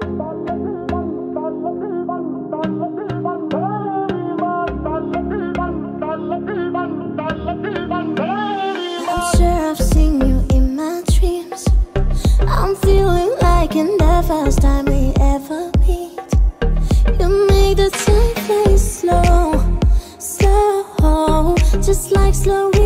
sure I've seen you in my dreams. I'm feeling like in the first time we ever meet. You make the time fly slow, slow, just like slow